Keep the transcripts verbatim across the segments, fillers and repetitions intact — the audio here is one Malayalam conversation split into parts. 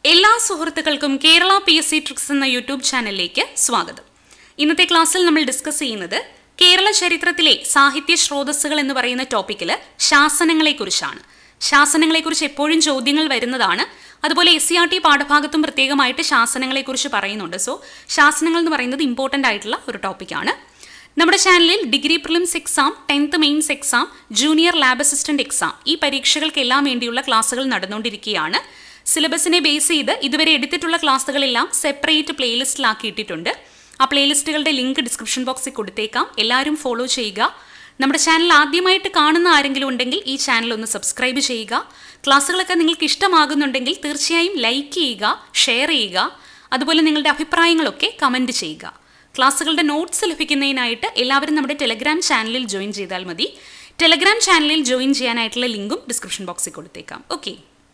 എല്ലാ സുഹൃത്തുക്കൾക്കും Kerala P S C tricks എന്ന യൂട്യൂബ് ചാനലിലേക്ക് സ്വാഗതം. ഇന്നത്തെ ക്ലാസ്സിൽ നമ്മൾ ഡിസ്കസ് ചെയ്യുന്നത് കേരള ചരിത്രത്തിലെ സാഹിത്യ സ്രോതസ്സുകൾ എന്ന് പറയുന്ന ടോപ്പിക്കിൽ ശാസനങ്ങളെക്കുറിച്ചാണ്. ശാസനങ്ങളെക്കുറിച്ച് എപ്പോഴും ചോദ്യങ്ങൾ വരുന്നതാണ്. അതുപോലെ എസ് സി ആർ ടി പാഠഭാഗത്തും പ്രത്യേകമായിട്ട് ശാസനങ്ങളെക്കുറിച്ച് പറയുന്നുണ്ട്. സോ ശാസനങ്ങൾ എന്ന് പറയുന്നത് ഇമ്പോർട്ടൻ്റ് ആയിട്ടുള്ള ഒരു ടോപ്പിക്കാണ്. നമ്മുടെ ചാനലിൽ degree prelims exam, tenth mains exam, junior lab assistant exam ഈ പരീക്ഷകൾക്കെല്ലാം വേണ്ടിയുള്ള ക്ലാസ്സുകൾ നടന്നുകൊണ്ടിരിക്കുകയാണ്. സിലബസിനെ ബേസ് ചെയ്ത് ഇതുവരെ എടുത്തിട്ടുള്ള ക്ലാസ്സുകളെല്ലാം സെപ്പറേറ്റ് പ്ലേലിസ്റ്റിലാക്കിയിട്ടുണ്ട്. ആ പ്ലേലിസ്റ്റുകളുടെ ലിങ്ക് ഡിസ്ക്രിപ്ഷൻ ബോക്സിൽ കൊടുത്തേക്കാം. എല്ലാവരും ഫോളോ ചെയ്യുക. നമ്മുടെ ചാനൽ ആദ്യമായിട്ട് കാണുന്ന ആരെങ്കിലും ഉണ്ടെങ്കിൽ ഈ ചാനൽ ഒന്ന് സബ്സ്ക്രൈബ് ചെയ്യുക. ക്ലാസ്സുകളൊക്കെ നിങ്ങൾക്ക് ഇഷ്ടമാകുന്നുണ്ടെങ്കിൽ തീർച്ചയായും ലൈക്ക് ചെയ്യുക, ഷെയർ ചെയ്യുക. അതുപോലെ നിങ്ങളുടെ അഭിപ്രായങ്ങളൊക്കെ കമൻറ്റ് ചെയ്യുക. ക്ലാസ്സുകളുടെ നോട്ട്സ് ലഭിക്കുന്നതിനായിട്ട് എല്ലാവരും നമ്മുടെ ടെലഗ്രാം ചാനലിൽ ജോയിൻ ചെയ്താൽ മതി. ടെലഗ്രാം ചാനലിൽ ജോയിൻ ചെയ്യാനായിട്ടുള്ള ലിങ്കും ഡിസ്ക്രിപ്ഷൻ ബോക്സിൽ കൊടുത്തേക്കാം. ഓക്കെ,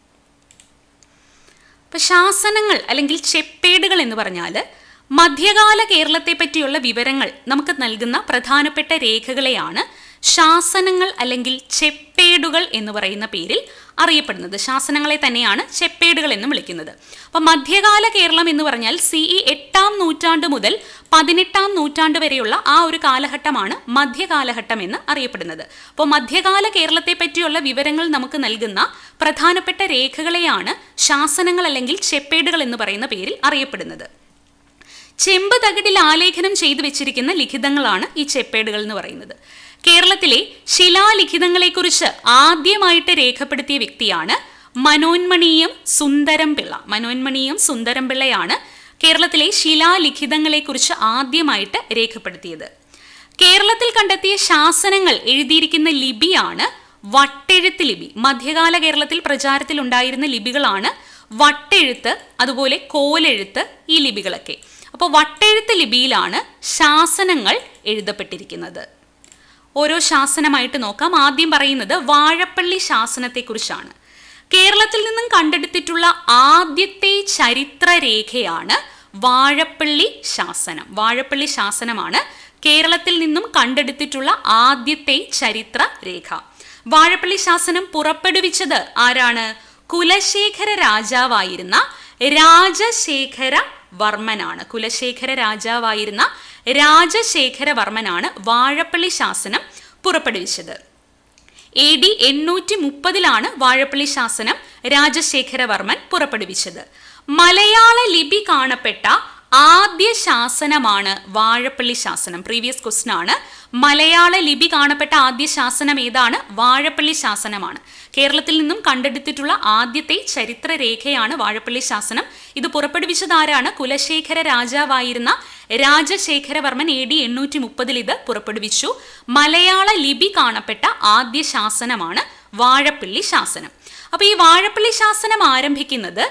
അപ്പോൾ ശാസനങ്ങൾ അല്ലെങ്കിൽ ചെപ്പേടുകൾ എന്ന് പറഞ്ഞാൽ മധ്യകാല കേരളത്തെ പറ്റിയുള്ള വിവരങ്ങൾ നമുക്ക് നൽകുന്ന പ്രധാനപ്പെട്ട രേഖകളെയാണ് ശാസനങ്ങൾ അല്ലെങ്കിൽ ചെപ്പേടുകൾ എന്ന് പറയുന്ന പേരിൽ അറിയപ്പെടുന്നത്. ശാസനങ്ങളെ തന്നെയാണ് ചെപ്പേടുകൾ എന്ന് വിളിക്കുന്നത്. അപ്പം മധ്യകാല കേരളം എന്ന് പറഞ്ഞാൽ സി ഇ എട്ടാം നൂറ്റാണ്ട് മുതൽ പതിനെട്ടാം നൂറ്റാണ്ട് വരെയുള്ള ആ ഒരു കാലഘട്ടമാണ് മധ്യകാലഘട്ടം എന്ന് അറിയപ്പെടുന്നത്. അപ്പോൾ മധ്യകാല കേരളത്തെ പറ്റിയുള്ള വിവരങ്ങൾ നമുക്ക് നൽകുന്ന പ്രധാനപ്പെട്ട രേഖകളെയാണ് ശാസനങ്ങൾ അല്ലെങ്കിൽ ചെപ്പേടുകൾ എന്ന് പറയുന്ന പേരിൽ അറിയപ്പെടുന്നത്. ചെമ്പ് തകിടിൽ ആലേഖനം ചെയ്തു വെച്ചിരിക്കുന്ന ലിഖിതങ്ങളാണ് ഈ ചെപ്പേടുകൾ എന്ന് പറയുന്നത്. കേരളത്തിലെ ശിലാലിഖിതങ്ങളെക്കുറിച്ച് ആദ്യമായിട്ട് രേഖപ്പെടുത്തിയ വ്യക്തിയാണ് മനോന്മണീയം സുന്ദരം പിള്ള. മനോന്മണീയം സുന്ദരം പിള്ളയാണ് കേരളത്തിലെ ശിലാലിഖിതങ്ങളെക്കുറിച്ച് ആദ്യമായിട്ട് രേഖപ്പെടുത്തിയത്. കേരളത്തിൽ കണ്ടെത്തിയ ശാസനങ്ങൾ എഴുതിയിരിക്കുന്ന ലിപിയാണ് വട്ടെഴുത്ത് ലിപി. മധ്യകാല കേരളത്തിൽ പ്രചാരത്തിൽ ഉണ്ടായിരുന്ന ലിപികളാണ് വട്ടെഴുത്ത്, അതുപോലെ കോലെഴുത്ത്, ഈ ലിപികളൊക്കെ. അപ്പോൾ വട്ടെഴുത്ത് ലിപിയിലാണ് ശാസനങ്ങൾ എഴുതപ്പെട്ടിരിക്കുന്നത്. ഓരോ ശാസനമായിട്ട് നോക്കാം. ആദ്യം പറയുന്നത് വാഴപ്പള്ളി ശാസനത്തെക്കുറിച്ചാണ്. കേരളത്തിൽ നിന്നും കണ്ടെടുത്തിട്ടുള്ള ആദ്യത്തെ ചരിത്രരേഖയാണ് വാഴപ്പള്ളി ശാസനം. വാഴപ്പള്ളി ശാസനമാണ് കേരളത്തിൽ നിന്നും കണ്ടെടുത്തിട്ടുള്ള ആദ്യത്തെ ചരിത്ര രേഖ. വാഴപ്പള്ളി ശാസനം പുറപ്പെടുവിച്ചത് ആരാണ്? കുലശേഖര രാജാവായിരുന്ന രാജശേഖര വർമ്മനാണ്. കുലശേഖര രാജാവായിരുന്ന രാജശേഖരവർമ്മനാണ് വാഴപ്പള്ളി ശാസനം പുറപ്പെടുവിച്ചത്. എ ഡി എണ്ണൂറ്റി മുപ്പതിലാണ് വാഴപ്പള്ളി ശാസനം രാജശേഖരവർമ്മൻ പുറപ്പെടുവിച്ചത്. മലയാള ലിപി കാണപ്പെട്ട ആദ്യ ശാസനമാണ് വാഴപ്പള്ളി ശാസനം. പ്രീവിയസ് ക്വസ്റ്റ്യൻ ആണ്. മലയാള ലിപി കാണപ്പെട്ട ആദ്യ ശാസനം ഏതാണ്? വാഴപ്പള്ളി ശാസനമാണ്. കേരളത്തിൽ നിന്നും കണ്ടെടുത്തിട്ടുള്ള ആദ്യത്തെ ചരിത്ര രേഖയാണ് വാഴപ്പള്ളി ശാസനം. ഇത് പുറപ്പെടുവിച്ചത് ആരാണ്? കുലശേഖര രാജാവായിരുന്ന രാജശേഖരവർമ്മൻ എ ഡി എണ്ണൂറ്റി മുപ്പതിൽ ഇത് പുറപ്പെടുവിച്ചു. മലയാള ലിപി കാണപ്പെട്ട ആദ്യ ശാസനമാണ് വാഴപ്പള്ളി ശാസനം. അപ്പൊ ഈ വാഴപ്പള്ളി ശാസനം ആരംഭിക്കുന്നത്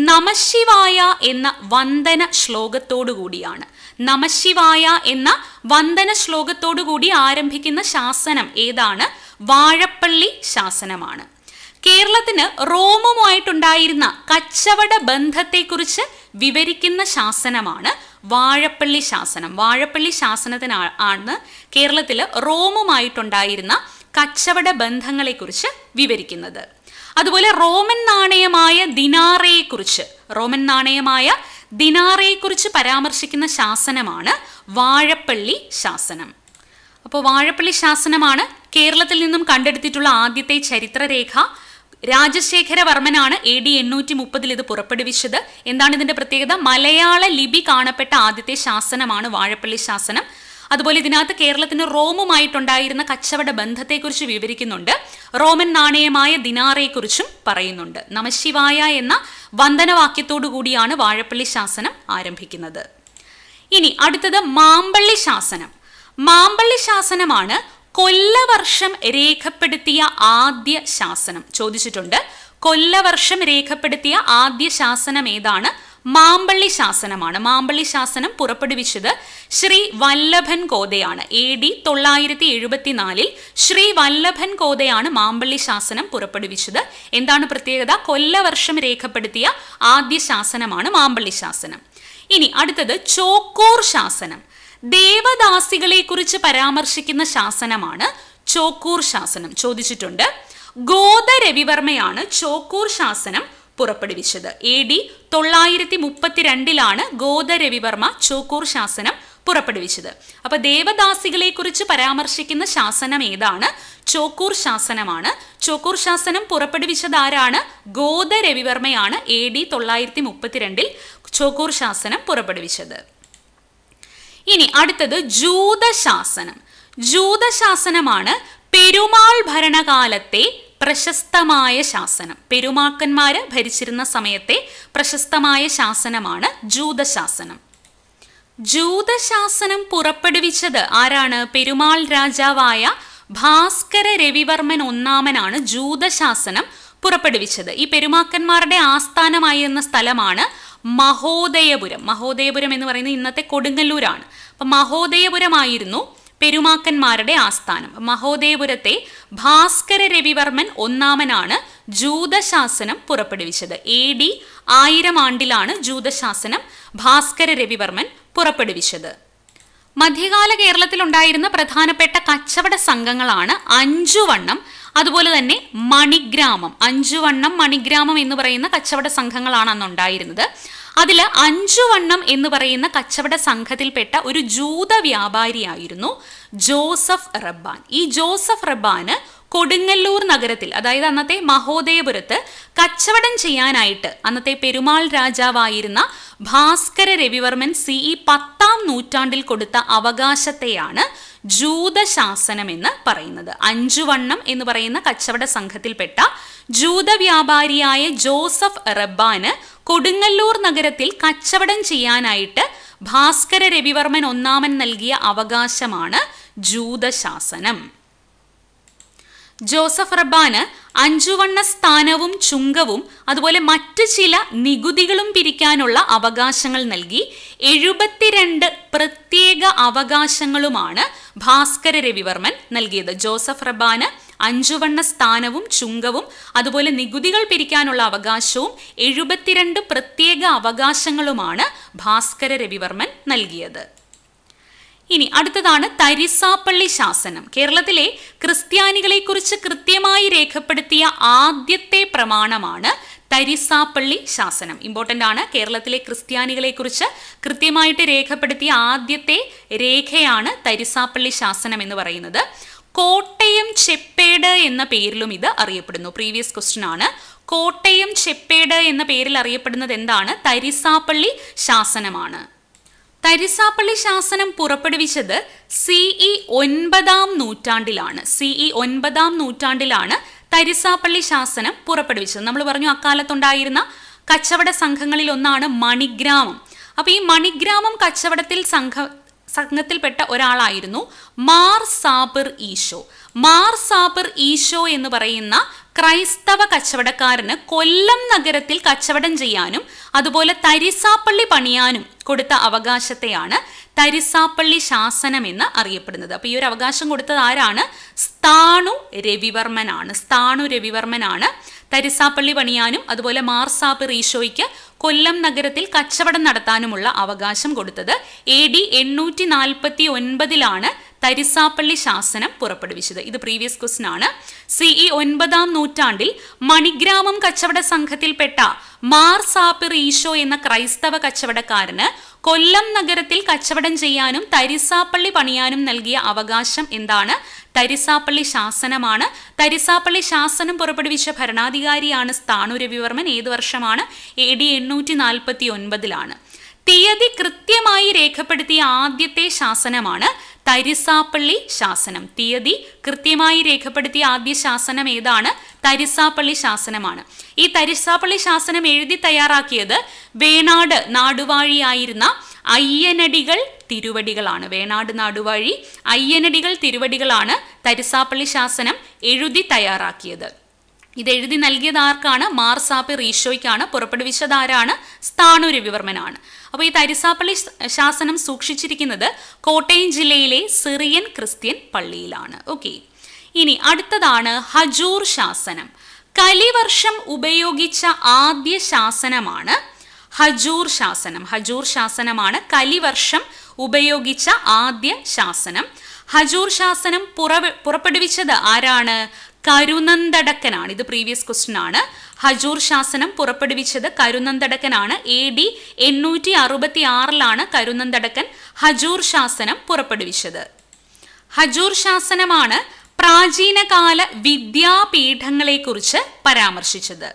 നമശിവായ എന്ന വന്ദന ശ്ലോകത്തോടു കൂടിയാണ്. നമശിവായ എന്ന വന്ദന ശ്ലോകത്തോടു കൂടി ആരംഭിക്കുന്ന ശാസനം ഏതാണ്? വാഴപ്പള്ളി ശാസനമാണ്. കേരളത്തിന് റോമുമായിട്ടുണ്ടായിരുന്ന കച്ചവട ബന്ധത്തെക്കുറിച്ച് വിവരിക്കുന്ന ശാസനമാണ് വാഴപ്പള്ളി ശാസനം. വാഴപ്പള്ളി ശാസനത്തിനാണ് കേരളത്തിൽ റോമുമായിട്ടുണ്ടായിരുന്ന കച്ചവട ബന്ധങ്ങളെക്കുറിച്ച് വിവരിക്കുന്നത്. അതുപോലെ റോമൻ നാണയമായ ദിനാറയെക്കുറിച്ച് റോമൻ നാണയമായ ദിനാറയെക്കുറിച്ച് പരാമർശിക്കുന്ന ശാസനമാണ് വാഴപ്പള്ളി ശാസനം. അപ്പോൾ വാഴപ്പള്ളി ശാസനമാണ് കേരളത്തിൽ നിന്നും കണ്ടെടുത്തിട്ടുള്ള ആദ്യത്തെ ചരിത്രരേഖ. രാജശേഖരവർമ്മനാണ് എ ഡി എണ്ണൂറ്റി മുപ്പതിൽ ഇത് പുറപ്പെടുവിച്ചത്. എന്താണ് ഇതിന്റെ പ്രത്യേകത? മലയാള ലിപി കാണപ്പെട്ട ആദ്യത്തെ ശാസനമാണ് വാഴപ്പള്ളി ശാസനം. അതുപോലെ ഇതിനകത്ത് കേരളത്തിന് റോമുമായിട്ടുണ്ടായിരുന്ന കച്ചവട ബന്ധത്തെക്കുറിച്ച് വിവരിക്കുന്നുണ്ട്. റോമൻ നാണയമായ ദിനാറയെക്കുറിച്ചും പറയുന്നുണ്ട്. നമശിവായ എന്ന വന്ദനവാക്യത്തോടു കൂടിയാണ് വാഴപ്പള്ളി ശാസനം ആരംഭിക്കുന്നത്. ഇനി അടുത്തത് മാമ്പള്ളി ശാസനം. മാമ്പള്ളി ശാസനമാണ് കൊല്ലവർഷം രേഖപ്പെടുത്തിയ ആദ്യ ശാസനം. ചോദിച്ചിട്ടുണ്ട്, കൊല്ലവർഷം രേഖപ്പെടുത്തിയ ആദ്യ ശാസനം ഏതാണ്? മാമ്പള്ളി ശാസനമാണ്. മാമ്പള്ളി ശാസനം പുറപ്പെടുവിച്ചത് ശ്രീ വല്ലഭൻ കോതയാണ്. എ ഡി തൊള്ളായിരത്തി എഴുപത്തിനാലിൽ ശ്രീ വല്ലഭൻ കോതയാണ് മാമ്പള്ളി ശാസനം പുറപ്പെടുവിച്ചത്. എന്താണ് പ്രത്യേകത? കൊല്ലവർഷം രേഖപ്പെടുത്തിയ ആദ്യ ശാസനമാണ് മാമ്പള്ളി ശാസനം. ഇനി അടുത്തത് ചോക്കൂർ ശാസനം. ദേവദാസികളെ കുറിച്ച് പരാമർശിക്കുന്ന ശാസനമാണ് ചോക്കൂർ ശാസനം. ചോദിച്ചിട്ടുണ്ട്. ഗോദ രവിവർമ്മയാണ് ചോക്കൂർ ശാസനം പുറപ്പെടുവിച്ചത്. എ ഡി തൊള്ളായിരത്തി മുപ്പത്തിരണ്ടിലാണ് ഗോദരവിവർമ്മ ചോക്കൂർ ശാസനം പുറപ്പെടുവിച്ചത്. അപ്പൊ ദേവദാസികളെ കുറിച്ച് പരാമർശിക്കുന്ന ശാസനം ഏതാണ്? ചോക്കൂർ ശാസനമാണ്. ചോക്കൂർ ശാസനം പുറപ്പെടുവിച്ചത് ആരാണ്? ഗോദരവിവർമ്മയാണ് എ ഡി തൊള്ളായിരത്തി മുപ്പത്തിരണ്ടിൽ ചോക്കൂർ ശാസനം പുറപ്പെടുവിച്ചത്. ഇനി അടുത്തത് ജൂതശാസനം. ജൂതശാസനമാണ് പെരുമാൾ ഭരണകാലത്തെ പ്രശസ്തമായ ശാസനം. പെരുമാക്കന്മാര് ഭരിച്ചിരുന്ന സമയത്തെ പ്രശസ്തമായ ശാസനമാണ് ജൂതശാസനം. ജൂതശാസനം പുറപ്പെടുവിച്ചത് ആരാണ്? പെരുമാൾ രാജാവായ ഭാസ്കര രവിവർമ്മൻ ഒന്നാമനാണ് ജൂതശാസനം പുറപ്പെടുവിച്ചത്. ഈ പെരുമാക്കന്മാരുടെ ആസ്ഥാനമായിരുന്ന സ്ഥലമാണ് മഹോദയപുരം. മഹോദയപുരം എന്ന് പറയുന്നത് ഇന്നത്തെ കൊടുങ്ങല്ലൂരാണ്. അപ്പൊ മഹോദയപുരമായിരുന്നു പെരുമാക്കന്മാരുടെ ആസ്ഥാനം. മഹോദയപുരത്തെ ഭാസ്കര രവിവർമ്മൻ ഒന്നാമനാണ് ജൂതശാസനം പുറപ്പെടുവിച്ചത്. എ ഡി ആയിരം ആണ്ടിലാണ് ജൂതശാസനം ഭാസ്കര രവിവർമ്മൻ പുറപ്പെടുവിച്ചത്. മധ്യകാല കേരളത്തിൽ ഉണ്ടായിരുന്ന പ്രധാനപ്പെട്ട കച്ചവട സംഘങ്ങളാണ് അഞ്ചുവണ്ണം, അതുപോലെ തന്നെ മണിഗ്രാമം. അഞ്ചുവണ്ണം മണിഗ്രാമം എന്ന് പറയുന്ന കച്ചവട സംഘങ്ങളാണ് അന്ന് ഉണ്ടായിരുന്നത്. അതിൽ അഞ്ചുവണ്ണം എന്ന് പറയുന്ന കച്ചവട സംഘത്തിൽപ്പെട്ട ഒരു ജൂത വ്യാപാരിയായിരുന്നു ജോസഫ് റബ്ബാൻ. ഈ ജോസഫ് റബ്ബാന് കൊടുങ്ങല്ലൂർ നഗരത്തിൽ, അതായത് അന്നത്തെ മഹോദയപുരത്ത് കച്ചവടം ചെയ്യാനായിട്ട് അന്നത്തെ പെരുമാൾ രാജാവായിരുന്ന ഭാസ്കര രവിവർമ്മൻ സി ഇ പത്താം നൂറ്റാണ്ടിൽ കൊടുത്ത അവകാശത്തെയാണ് ജൂതശാസനം എന്ന് പറയുന്നത്. അഞ്ചുവണ്ണം എന്ന് പറയുന്ന കച്ചവട സംഘത്തിൽപ്പെട്ട ജൂത വ്യാപാരിയായ ജോസഫ് റബ്ബാന് കൊടുങ്ങല്ലൂർ നഗരത്തിൽ കച്ചവടം ചെയ്യാനായിട്ട് ഭാസ്കര രവിവർമ്മൻ ഒന്നാമൻ നൽകിയ അവകാശമാണ് ജൂതശാസനം. ജോസഫ് റബ്ബാന് അഞ്ചുവണ്ണ സ്ഥാനവും ചുങ്കവും അതുപോലെ മറ്റു ചില നികുതികളും പിരിക്കാനുള്ള അവകാശങ്ങൾ നൽകി. എഴുപത്തിരണ്ട് പ്രത്യേക അവകാശങ്ങളുമാണ് ഭാസ്കര രവിവർമ്മൻ നൽകിയത്. ജോസഫ് റബ്ബാന് അഞ്ചുവണ്ണ സ്ഥാനവും ചുങ്കവും അതുപോലെ നികുതികൾ പിരിക്കാനുള്ള അവകാശവും എഴുപത്തിരണ്ട് പ്രത്യേക അവകാശങ്ങളുമാണ് ഭാസ്കര രവിവർമ്മൻ നൽകിയത്. ഇനി അടുത്തതാണ് തരിസാപ്പള്ളി ശാസനം. കേരളത്തിലെ ക്രിസ്ത്യാനികളെ കുറിച്ച് കൃത്യമായി രേഖപ്പെടുത്തിയ ആദ്യത്തെ പ്രമാണമാണ് തരിസാപ്പള്ളി ശാസനം. ഇമ്പോർട്ടൻ്റ് ആണ്. കേരളത്തിലെ ക്രിസ്ത്യാനികളെ കുറിച്ച് കൃത്യമായിട്ട് രേഖപ്പെടുത്തിയ ആദ്യത്തെ രേഖയാണ് തരിസാപ്പള്ളി ശാസനം എന്ന് പറയുന്നത്. കോട്ടയം ചെപ്പേട് എന്ന പേരിലും ഇത് അറിയപ്പെടുന്നു. പ്രീവിയസ് ക്വസ്റ്റ്യൻ ആണ്. കോട്ടയം ചെപ്പേട് എന്ന പേരിൽ അറിയപ്പെടുന്നത് എന്താണ്? തരിസാപ്പള്ളി ശാസനമാണ്. തരിസാപ്പള്ളി ശാസനം പുറപ്പെടുവിച്ചത് സി ഇ ഒൻപതാം നൂറ്റാണ്ടിലാണ്. സി ഇ ഒൻപതാം നൂറ്റാണ്ടിലാണ് തരിസാപ്പള്ളി ശാസനം പുറപ്പെടുവിച്ചത്. നമ്മൾ പറഞ്ഞു അക്കാലത്തുണ്ടായിരുന്ന കച്ചവട സംഘങ്ങളിൽ ഒന്നാണ് മണിഗ്രാമം. അപ്പൊ ഈ മണിഗ്രാമം കച്ചവടത്തിൽ സംഘ സംഘത്തിൽപ്പെട്ട ഒരാളായിരുന്നു മാർ സാബിർ ഈശോ. മാർ സാബിർ ഈശോ എന്ന് പറയുന്ന ക്രൈസ്തവ കച്ചവടക്കാരന് കൊല്ലം നഗരത്തിൽ കച്ചവടം ചെയ്യാനും അതുപോലെ തരിസാപ്പള്ളി പണിയാനും കൊടുത്ത അവകാശത്തെയാണ് തരിസാപ്പള്ളി ശാസനം എന്ന് അറിയപ്പെടുന്നത്. അപ്പൊ ഈ ഒരു അവകാശം കൊടുത്തത് ആരാണ്? സ്ഥാണു രവിവർമ്മനാണ്. സ്ഥാണു രവിവർമ്മനാണ് തരിസാപ്പള്ളി പണിയാനും അതുപോലെ മാർ സാബിർ ഈശോയ്ക്ക് കൊല്ലം നഗരത്തിൽ കച്ചവടം നടത്താനുമുള്ള അവകാശം കൊടുത്തത്. എ ഡി എണ്ണൂറ്റി നാൽപ്പത്തി ഒൻപതിലാണ് തരിസാപ്പള്ളി ശാസനം പുറപ്പെടുവിച്ചത്. ഇത് പ്രീവിയസ് ക്വസ്റ്റ്യൻ ആണ്. സി ഇ ഒൻപതാം നൂറ്റാണ്ടിൽ മണിഗ്രാമം കച്ചവട സംഘത്തിൽപ്പെട്ട മാർ സാബിർ ഈശോ എന്ന ക്രൈസ്തവ കച്ചവടക്കാരന് കൊല്ലം നഗരത്തിൽ കച്ചവടം ചെയ്യാനും തരിസാപ്പള്ളി പണിയാനും നൽകിയ അവകാശം എന്താണ്? തരിസാപ്പള്ളി ശാസനമാണ്. തരിസാപ്പള്ളി ശാസനം പുറപ്പെടുവിച്ച ഭരണാധികാരിയാണ് സ്ഥാണു രവിവർമ്മൻ. ഏത് വർഷമാണ്? എ ഡി എണ്ണൂറ്റി നാൽപ്പത്തി ഒൻപതിലാണ്. തീയതി കൃത്യമായി രേഖപ്പെടുത്തിയ ആദ്യത്തെ ശാസനമാണ് തരിസാപ്പള്ളി ശാസനം. തീയതി കൃത്യമായി രേഖപ്പെടുത്തിയ ആദ്യ ശാസനം ഏതാണ്? തരിസാപ്പള്ളി ശാസനമാണ്. ഈ തരിസാപ്പള്ളി ശാസനം എഴുതി തയ്യാറാക്കിയത് വേണാട് നാടുവാഴിയായിരുന്ന അയ്യനടികൾ തിരുവടികളാണ്. വേണാട് നാടുവാഴി അയ്യനടികൾ തിരുവടികളാണ് തരിസാപ്പള്ളി ശാസനം എഴുതി തയ്യാറാക്കിയത്. ഇത് എഴുതി നൽകിയത് ആർക്കാണ്? മാർ സാബിർ ഈശോയ്ക്കാണ്. പുറപ്പെടുവിച്ചത് ആരാണ്? സ്ഥാണു രവിവർമ്മനാണ്. അപ്പോൾ ഈ തരിസാപ്പള്ളി ശാസനം സൂക്ഷിച്ചിരിക്കുന്നത് കോട്ടയം ജില്ലയിലെ സിറിയൻ ക്രിസ്ത്യൻ പള്ളിയിലാണ്. ഓക്കെ, ഇനി അടുത്തതാണ് ഹജൂർ ശാസനം. കലിവർഷം ഉപയോഗിച്ച ആദ്യ ശാസനമാണ് ഹജൂർ ശാസനം. ഹജൂർ ശാസനമാണ് കലിവർഷം ഉപയോഗിച്ച ആദ്യ ശാസനം. ഹജൂർ ശാസനം പുറ പുറപ്പെടുവിച്ചത് ആരാണ്? കരുനന്തടക്കനാണ്. ഇത് പ്രീവിയസ് ക്വസ്റ്റ്യൻ ആണ്. ഹജൂർ ശാസനം പുറപ്പെടുവിച്ചത് കരുനന്തടക്കനാണ്. എ ഡി എണ്ണൂറ്റി അറുപത്തി ആറിലാണ് കരുനന്തടക്കൻ ഹജൂർ ശാസനം പുറപ്പെടുവിച്ചത്. ഹജൂർ ശാസനമാണ് പ്രാചീനകാല വിദ്യാപീഠങ്ങളെക്കുറിച്ച് പരാമർശിച്ചത്.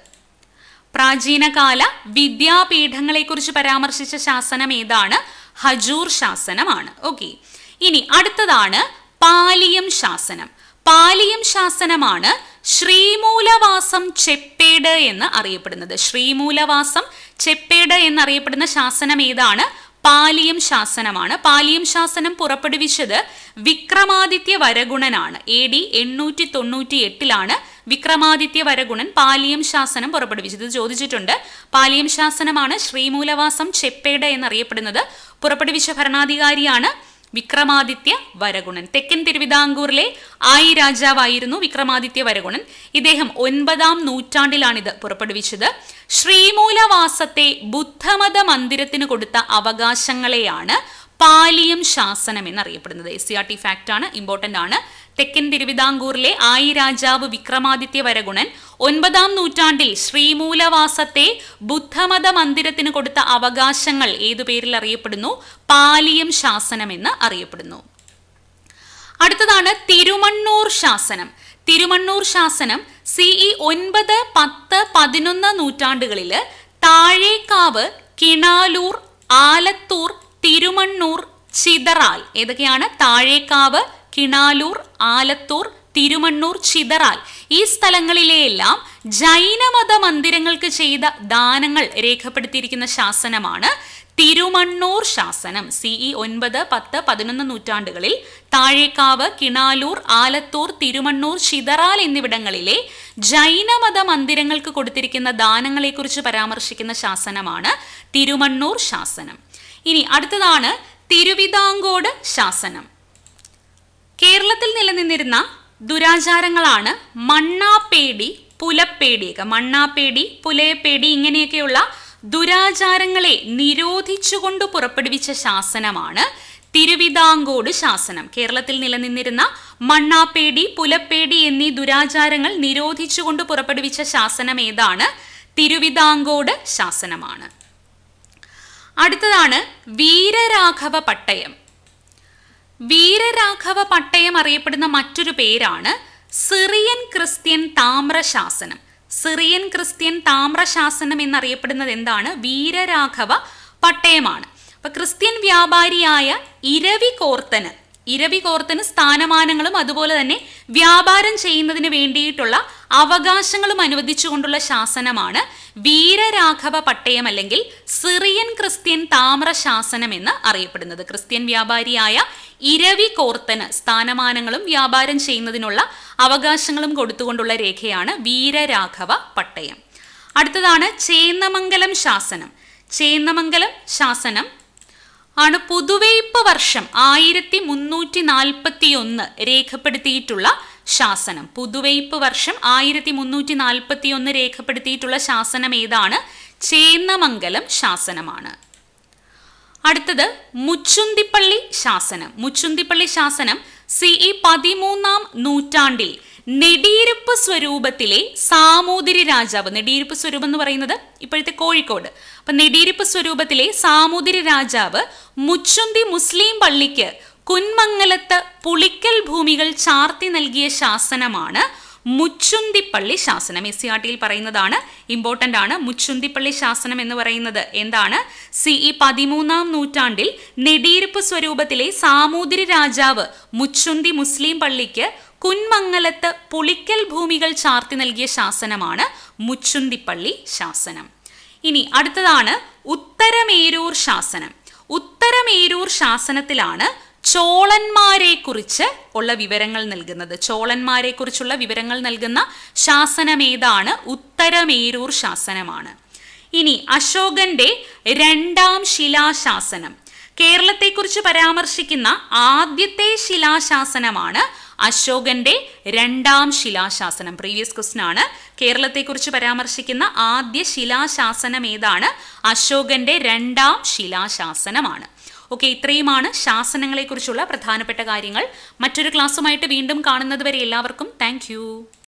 പ്രാചീനകാല വിദ്യാപീഠങ്ങളെക്കുറിച്ച് പരാമർശിച്ച ശാസനം ഏതാണ്? ഹജൂർ ശാസനമാണ്. ഓക്കെ, ഇനി അടുത്തതാണ് പാലിയം ശാസനം. പാലിയം ശാസനമാണ് ശ്രീമൂലവാസം ചെപ്പേട് എന്ന് അറിയപ്പെടുന്നത്. ശ്രീമൂലവാസം ചെപ്പേട് എന്നറിയപ്പെടുന്ന ശാസനം ഏതാണ്? പാലിയം ശാസനമാണ്. പാലിയം ശാസനം പുറപ്പെടുവിച്ചത് വിക്രമാദിത്യ വരഗുണനാണ്. എ ഡി എണ്ണൂറ്റി തൊണ്ണൂറ്റി എട്ടിലാണ് വിക്രമാദിത്യ വരഗുണൻ പാലിയം ശാസനം പുറപ്പെടുവിച്ചത്. ഇത് ചോദിച്ചിട്ടുണ്ട്. പാലിയം ശാസനമാണ് ശ്രീമൂലവാസം ചെപ്പേട് എന്നറിയപ്പെടുന്നത്. പുറപ്പെടുവിച്ച ഭരണാധികാരിയാണ് വിക്രമാദിത്യ വരഗുണൻ. തെക്കൻ തിരുവിതാംകൂറിലെ ആയി രാജാവായിരുന്നു വിക്രമാദിത്യ വരഗുണൻ. ഇദ്ദേഹം ഒൻപതാം നൂറ്റാണ്ടിലാണിത് പുറപ്പെടുവിച്ചത്. ശ്രീമൂലവാസത്തെ ബുദ്ധമത മന്ദിരത്തിന് കൊടുത്ത അവകാശങ്ങളെയാണ് പാലിയം ശാസനം എന്നറിയപ്പെടുന്നത്. S C R T fact ആണ്, ഇമ്പോർട്ടന്റ് ആണ്. തെക്കൻ തിരുവിതാംകൂറിലെ ആയി രാജാവ് വിക്രമാദിത്യ വരഗുണൻ ഒൻപതാം നൂറ്റാണ്ടിൽ ശ്രീമൂലവാസത്തെ ബുദ്ധമത മന്ദിരത്തിന് കൊടുത്ത അവകാശങ്ങൾ ഏതു പേരിൽ അറിയപ്പെടുന്നു? പാലിയം ശാസനം എന്ന് അറിയപ്പെടുന്നു. അടുത്തതാണ് തിരുമണ്ണൂർ ശാസനം. തിരുമണ്ണൂർ ശാസനം സി ഇ ഒൻപത് പത്ത് പതിനൊന്ന് നൂറ്റാണ്ടുകളിൽ താഴേക്കാവ്, കിണാലൂർ, ആലത്തൂർ, തിരുമണ്ണൂർ, ചിതറാൽ, ഏതൊക്കെയാണ്? താഴേക്കാവ്, കിണാലൂർ, ആലത്തൂർ, തിരുമണ്ണൂർ, ചിതറാൽ, ഈ സ്ഥലങ്ങളിലെയെല്ലാം ജൈനമത മന്ദിരങ്ങൾക്ക് ചെയ്ത ദാനങ്ങൾ രേഖപ്പെടുത്തിയിരിക്കുന്ന ശാസനമാണ് തിരുമണ്ണൂർ ശാസനം. സി ഇ ഒൻപത് പത്ത് പതിനൊന്ന് നൂറ്റാണ്ടുകളിൽ താഴേക്കാവ്, കിണാലൂർ, ആലത്തൂർ, തിരുമണ്ണൂർ, ചിതറാൽ എന്നിവിടങ്ങളിലെ ജൈനമത മന്ദിരങ്ങൾക്ക് കൊടുത്തിരിക്കുന്ന ദാനങ്ങളെക്കുറിച്ച് പരാമർശിക്കുന്ന ശാസനമാണ് തിരുമണ്ണൂർ ശാസനം. ഇനി അടുത്തതാണ് തിരുവിതാംകോട് ശാസനം. കേരളത്തിൽ നിലനിന്നിരുന്ന ദുരാചാരങ്ങളാണ് മണ്ണാപ്പേടി, പുലപ്പേടിയൊക്കെ. മണ്ണാപ്പേടി, പുലയപ്പേടി ഇങ്ങനെയൊക്കെയുള്ള ദുരാചാരങ്ങളെ നിരോധിച്ചുകൊണ്ട് പുറപ്പെടുവിച്ച ശാസനമാണ് തിരുവിതാംകോട് ശാസനം. കേരളത്തിൽ നിലനിന്നിരുന്ന മണ്ണാപ്പേടി, പുലപ്പേടി എന്നീ ദുരാചാരങ്ങൾ നിരോധിച്ചുകൊണ്ട് പുറപ്പെടുവിച്ച ശാസനം ഏതാണ്? തിരുവിതാംകോട് ശാസനമാണ്. അടുത്തതാണ് വീരരാഘവ പട്ടയം. വീരരാഘവ പട്ടയം അറിയപ്പെടുന്ന മറ്റൊരു പേരാണ് സിറിയൻ ക്രിസ്ത്യൻ താമ്രശാസനം. സിറിയൻ ക്രിസ്ത്യൻ താമ്രശാസനം എന്നറിയപ്പെടുന്നത് എന്താണ്? വീരരാഘവ പട്ടയമാണ്. അപ്പൊ ക്രിസ്ത്യൻ വ്യാപാരിയായ ഇരവി കോർത്തന് ഇരവി കോർത്തന് സ്ഥാനമാനങ്ങളും അതുപോലെ തന്നെ വ്യാപാരം ചെയ്യുന്നതിന് വേണ്ടിയിട്ടുള്ള അവകാശങ്ങളും അനുവദിച്ചുകൊണ്ടുള്ള ശാസനമാണ് വീരരാഘവ പട്ടയം അല്ലെങ്കിൽ സിറിയൻ ക്രിസ്ത്യൻ താമ്രശാസനം എന്ന് അറിയപ്പെടുന്നത്. ക്രിസ്ത്യൻ വ്യാപാരിയായ ഇരവി കോർത്തന് സ്ഥാനമാനങ്ങളും വ്യാപാരം ചെയ്യുന്നതിനുള്ള അവകാശങ്ങളും കൊടുത്തുകൊണ്ടുള്ള രേഖയാണ് വീരരാഘവ പട്ടയം. അടുത്തതാണ് ചേന്നമംഗലം ശാസനം. ചേന്നമംഗലം ശാസനം ആണ് പുതുവയ്പ് വർഷം ആയിരത്തി മുന്നൂറ്റി നാൽപ്പത്തി ഒന്ന് രേഖപ്പെടുത്തിയിട്ടുള്ള ശാസനം. പുതുവയ്പ് വർഷം ആയിരത്തി മുന്നൂറ്റി നാൽപ്പത്തി ഒന്ന് രേഖപ്പെടുത്തിയിട്ടുള്ള ശാസനം ഏതാണ്? ചേന്നമംഗലം ശാസനമാണ്. അടുത്തത് മുച്ചുന്തിപ്പള്ളി ശാസനം. മുച്ചുന്തിപ്പള്ളി ശാസനം സി ഇ പതിമൂന്നാം നൂറ്റാണ്ടിൽ നെടിയിരുപ്പ് സ്വരൂപത്തിലെ സാമൂതിരി രാജാവ്, നെടിയിരുപ്പ് സ്വരൂപം എന്ന് പറയുന്നത് ഇപ്പോഴത്തെ കോഴിക്കോട്, അപ്പൊ നെടിയിരുപ്പ് സ്വരൂപത്തിലെ സാമൂതിരി രാജാവ് മുച്ചുന്തി മുസ്ലിം പള്ളിക്ക് കുന്മംഗലത്ത് പുളിക്കൽ ഭൂമികൾ ചാർത്തി നൽകിയ ശാസനമാണ് മുച്ചുന്തിപ്പള്ളി ശാസനം. എസ് സി ആർ ടിയിൽ പറയുന്നതാണ്, ഇമ്പോർട്ടൻ്റ് ആണ്. മുച്ചുന്തിപ്പള്ളി ശാസനം എന്ന് പറയുന്നത് എന്താണ്? സി ഇ പതിമൂന്നാം നൂറ്റാണ്ടിൽ നെടിയിരുപ്പ് സ്വരൂപത്തിലെ സാമൂതിരി രാജാവ് മുച്ചുന്തി മുസ്ലിം പള്ളിക്ക് കുന്മംഗലത്ത് പുളിക്കൽ ഭൂമികൾ ചാർത്തി നൽകിയ ശാസനമാണ് മുച്ചുന്തിപ്പള്ളി ശാസനം. ഇനി അടുത്തതാണ് ഉത്തരമേരൂർ ശാസനം. ഉത്തരമേരൂർ ശാസനത്തിലാണ് ചോളന്മാരെ കുറിച്ച് ഉള്ള വിവരങ്ങൾ നൽകുന്നത്. ചോളന്മാരെ കുറിച്ചുള്ള വിവരങ്ങൾ നൽകുന്ന ശാസനം ഏതാണ്? ഉത്തരമേരൂർ ശാസനമാണ്. ഇനി അശോകന്റെ രണ്ടാം ശിലാശാസനം. കേരളത്തെക്കുറിച്ച് പരാമർശിക്കുന്ന ആദ്യത്തെ ശിലാശാസനമാണ് അശോകന്റെ രണ്ടാം ശിലാശാസനം. പ്രീവിയസ് ക്വസ്റ്റ്യൻ ആണ്. കേരളത്തെക്കുറിച്ച് പരാമർശിക്കുന്ന ആദ്യ ശിലാശാസനം ഏതാണ്? അശോകന്റെ രണ്ടാം ശിലാശാസനമാണ്. ഓക്കെ, ഇത്രയുമാണ് ശാസനങ്ങളെക്കുറിച്ചുള്ള പ്രധാനപ്പെട്ട കാര്യങ്ങൾ. മറ്റൊരു ക്ലാസ്സുമായിട്ട് വീണ്ടും കാണുന്നത് വരെ എല്ലാവർക്കും താങ്ക്